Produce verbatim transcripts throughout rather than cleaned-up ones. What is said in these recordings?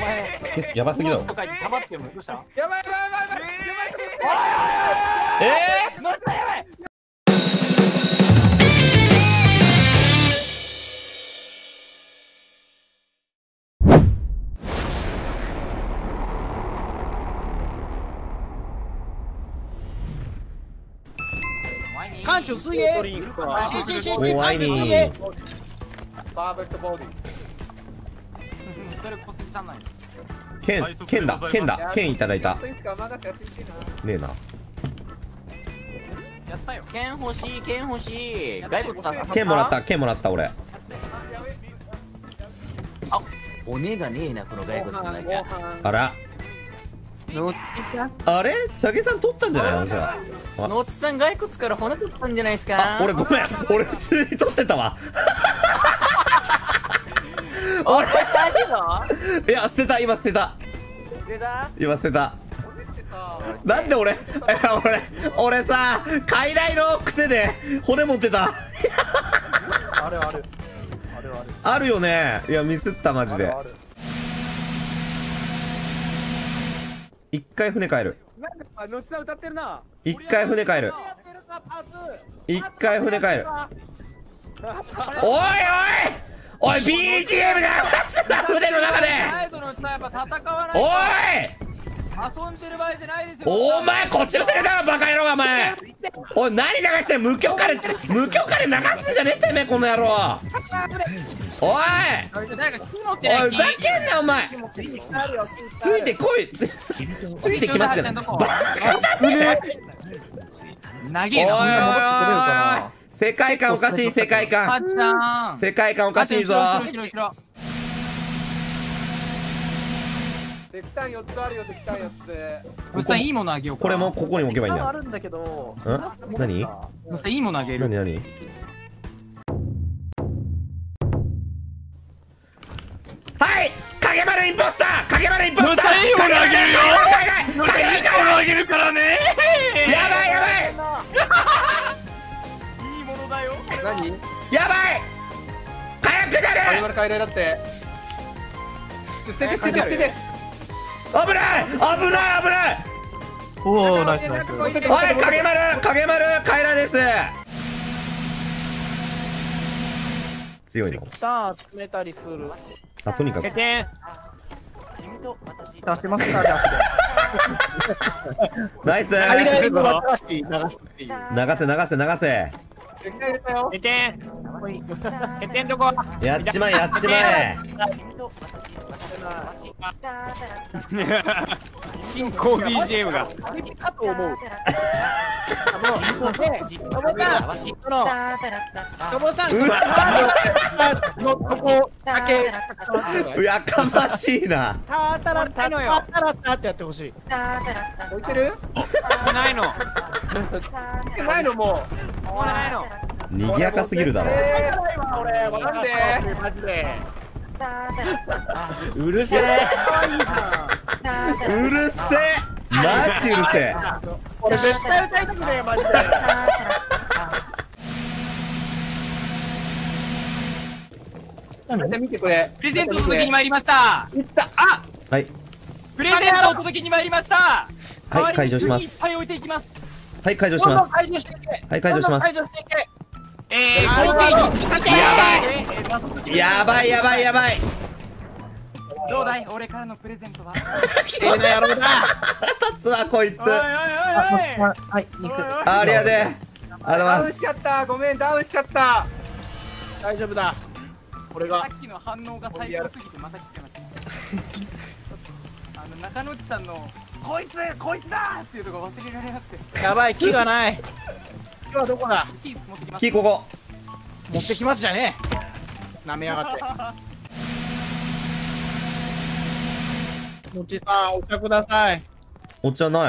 前やばすぎだろ。 とか言って溜まってるのどうした？ やばいやばいやばいやばいやばい。 え乗ったやばい。 館長水泳取りに行くか。 シーシーシーー、怖いに水泳パーフェクトボディ。 それ小杉さんなんや。 剣、剣だ、剣だ、剣いただいた。 スイスか任せやすいしな。 ねえな。 やったよ。 剣欲しい、剣欲しい。骸骨さん。 剣もらった、剣もらった、俺。 あ、骨がねえな、この骸骨の中。 あら。 ノッチか。 あれチャゲさん取ったんじゃないのじゃあ。 ノッチさん骸骨から骨取ったんじゃないですか。 あ、俺ごめん。俺普通に取ってたわ。 俺、大事ぞ。 いや、捨てた、今捨てた。 出た。 今捨てた。なんで俺、いや俺、俺さ、傀儡の癖で骨持ってた。 あるある。あるある。 あるよね。いや、ミスったマジで。一回船帰る。 なんかのっちさん歌ってるな。 一回船帰る。一回船帰る。おいおいおい ビージーエム が船の中で。 ライトのさやっぱ戦わない。 おい遊んでる場合じゃないですよ。 お前こっちのセリフだろバカ野郎お前。おい何流してん無許可で無許可で流すんじゃねえてめえこの野郎。おいおいふざけんなお前。ついてこい。つついてきますよ。バカだね。 長えな。 おいおいおい世界観おかしい世界観。世界観おかしいぞ。 石炭よっつあるよ、石炭よっつ。 ムスさんいいものあげようか。 これもここに置けばいいんだよ。 あるんだけど。 ん？何？ ムスさんいいものあげる。 何何？はい影丸インポスター影丸インポスター。ムスさんいいものあげるよ。影丸いいものあげるからね。やばいやばい。 いいものだよ。 何？ やばい火薬が影る。 丸帰れだって。捨てて捨てて捨てて。 危ない危ない危ない。 おお、ナイスナイス。 おい影丸影丸カエラです。強いの。 石炭集めたりする。 あとにかく。 出してますか。 ナイス。 ハイライトを新しい流すっていう。 流せ流せ流せ。 石炭入れたよ。 ててん。ててんどこ。 やっちまえやっちまえ。 進行 ビージーエム が。 かと思う。 トモさん、そのトモさん、のとこだけ。 やかましいな。 タータラタのよ。 タラッタってやってほしい。 置いてる？ ないの。 ないのもないの。 賑やかすぎるだろ。 う。俺わかんねえ。 マジで。 うるせえ。うるせえ。マジうるせえ。 俺絶対歌いたくねえマジで。 じゃ見てこれ。 プレゼントお届けに参りました。 いった。 あ、 はいプレゼントお届けに参りました。 はい解除します。 いっぱい置いていきます。 はい解除しどんどんます。 解除していけ。 はい解除します解除していけ。 えー、合計に。 やばいやばいやばい。 どうだい俺からのプレゼントは。 ええな野郎だ。 立つわこいつ。 おいおいおいおい。 はい肉。 ありがとう。ありがとうございダます。 ウンしちゃった。ごめんダウンしちゃった。 大丈夫だ。俺がさっきの反応が最高すぎてまた来てました。あの中野内さんのこいつこいつだっていうとこ忘れられなくて。 やばい木がない。木はどこだ。 キー持ってきます。 キーここ。 持ってきますじゃねえ。なめやがって。もちさんお茶ください。 お茶ない。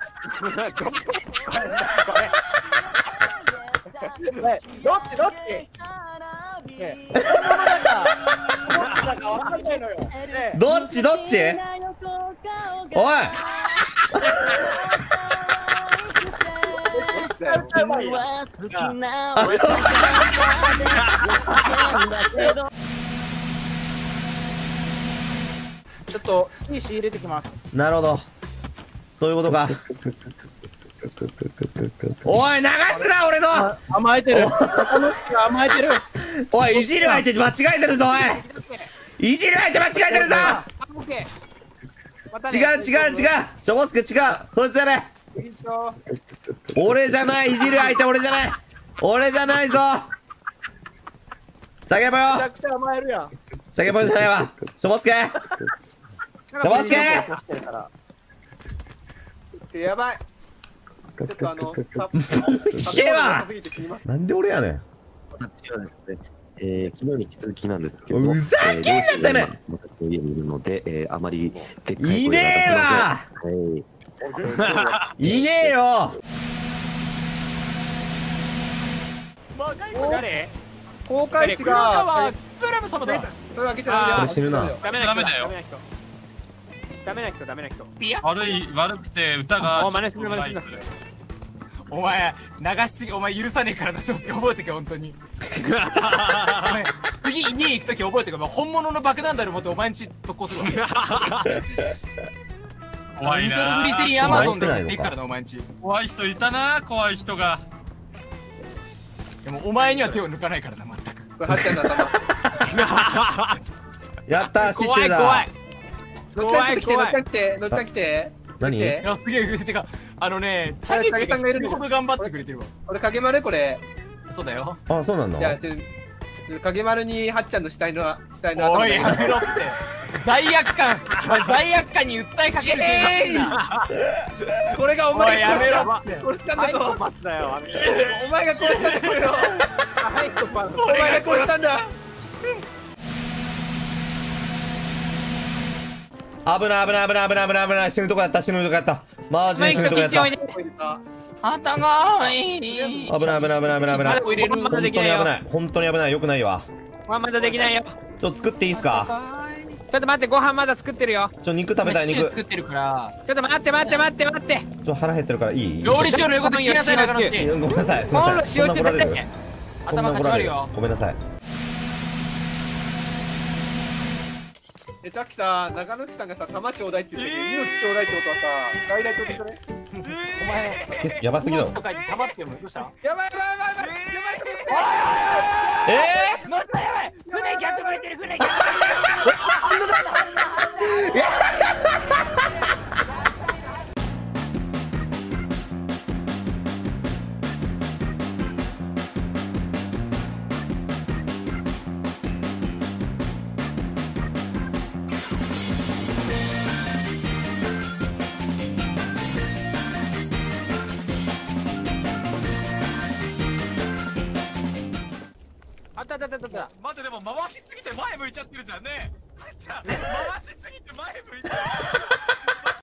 ねどっちどっち。ね本物だかどっちだかわかんないのよ。ねどっちどっち。おい。 歌うまいよ。 あそうちょっといい仕入れてきます。 なるほど。そういうことか。おい、流すな、俺の。 あ甘えてる。中野氏が甘えてる。 おい、いじる相手間違えてるぞ、おい。いじる相手間違えてるぞ。 オッケーまた違ねう違う違う。しょぼすけ違う。そいつやれ。 緊張俺じゃない、いじる相手俺じゃない。俺じゃないぞ。チャゲポよ。 めちゃくちゃ甘えるやん。 チャゲポじゃないわ。しょぼすけ。しょぼすけ。 してるからやばいちょっとあのさ聞けばすぎて切りますなんで俺やねん。 私はですね、えー、昨日に引き続きなんですけど、 ふざけんなてめええー私の家にいるので、えー、あまりでっかいいねえわはいいねえよ。 誰公開誌がクラブ様だ。 それ開けちゃダメこれ死ぬな。 ダメな人ダメだよダメな人ダメな人ピア悪い悪くて歌がお真似する真似するお前流しすぎお前許さねえからな正直覚えてけ本当にお前次家行く時覚えてけお前本物の爆弾だろ持ってお前んち特攻するわ怖いニトログなリセリンアマゾンで買っていくからなお前んち怖い人いたな怖い人がでもお前には手を抜かないからな全くこれはっちゃんの頭やったー、知ってた。 怖い怖いのっちゃん来てのっちゃん来てのっちゃん来て何来ていやすげえてかあのねチャゲピが死ぬほど頑張ってくれてるわ俺影丸これそうだよあ、そうなんだ。 じゃあちょ影丸にはっちゃんの死体の死体のおいやめろって罪悪感お前罪悪感に訴えかける系えなんだこれがお前おいやめろが殺したんだぞお前が殺したんだこれをお前が殺したんだ危ない危ない危ない危ない危ない危ない。死ぬとこやった死ぬとこやった。マジで死ぬとこやった。危ないあたがいい危ない危ない危ない危ない危ない。 まだ入れる本当に危ない。本当に危ない。よくないわ。 まだできないよちょっと作っていいですか。 ちょっと待ってご飯まだ作ってるよちょっと肉食べたい肉。ちシチュー作ってるからちょっと待って待って待って待ってょっと腹減ってるからいい。 料理長の言うこと聞きなさいバカなってごめんなさい。すみません。 今度塩そんな怒られるってそんな頭かち怒られる割るよごめんなさい。 えさっきさ長野木さんがさ玉ちょうだいって言ってて命ちょうだいってことはさ大々的それお前やばすぎだろ。 とか言って黙ってよどうしたやばいやばいやばいやばいやばいえ乗ったやばい船逆向いてる船逆あったあったあったあった待ってでも回しすぎて前向いちゃってるじゃんねじゃあ回しすぎて前向いちゃう